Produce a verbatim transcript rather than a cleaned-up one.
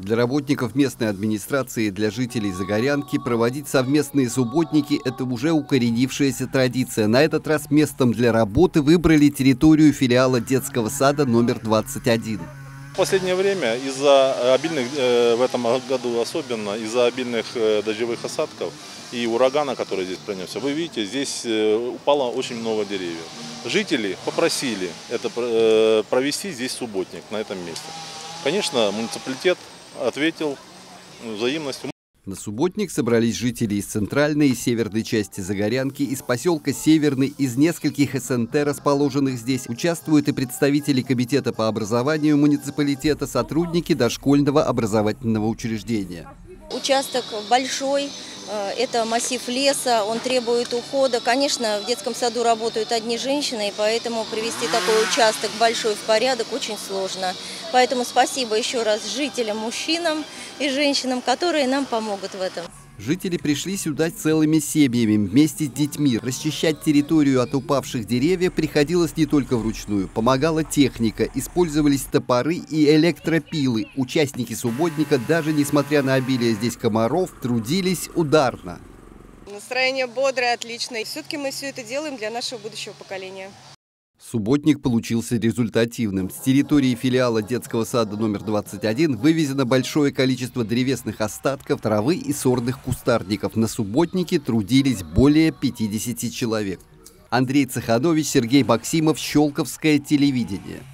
Для работников местной администрации и для жителей Загорянки проводить совместные субботники – это уже укоренившаяся традиция. На этот раз местом для работы выбрали территорию филиала детского сада номер двадцать один. В последнее время из-за обильных, в этом году особенно, из-за обильных дождевых осадков и урагана, который здесь пронесся, вы видите, здесь упало очень много деревьев. Жители попросили это провести здесь субботник на этом месте. Конечно, муниципалитет ответил взаимностью. На субботник собрались жители из центральной и северной части Загорянки, из поселка Северный, из нескольких эс эн тэ, расположенных здесь. Участвуют и представители комитета по образованию муниципалитета, сотрудники дошкольного образовательного учреждения. Участок большой, это массив леса, он требует ухода. Конечно, в детском саду работают одни женщины, и поэтому привести такой участок большой в порядок очень сложно. Поэтому спасибо еще раз жителям, мужчинам и женщинам, которые нам помогут в этом. Жители пришли сюда целыми семьями, вместе с детьми. Расчищать территорию от упавших деревьев приходилось не только вручную. Помогала техника, использовались топоры и электропилы. Участники субботника, даже несмотря на обилие здесь комаров, трудились ударно. Настроение бодрое, отличное. Все-таки мы все это делаем для нашего будущего поколения. Субботник получился результативным. С территории филиала детского сада номер двадцать один вывезено большое количество древесных остатков, травы и сорных кустарников. На субботнике трудились более пятидесяти человек. Андрей Цеханович, Сергей Максимов, Щелковское телевидение.